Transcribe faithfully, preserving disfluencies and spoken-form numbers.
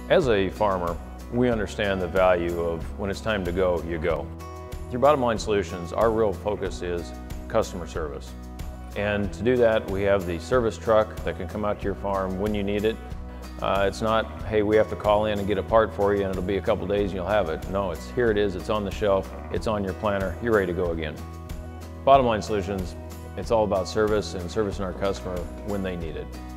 As a farmer, we understand the value of when it's time to go, you go. Through Bottom Line Solutions, our real focus is customer service. And to do that, we have the service truck that can come out to your farm when you need it. Uh, it's not, hey, we have to call in and get a part for you and it'll be a couple days and you'll have it. No, it's here it is, it's on the shelf, it's on your planner, you're ready to go again. Bottom Line Solutions, it's all about service and servicing our customer when they need it.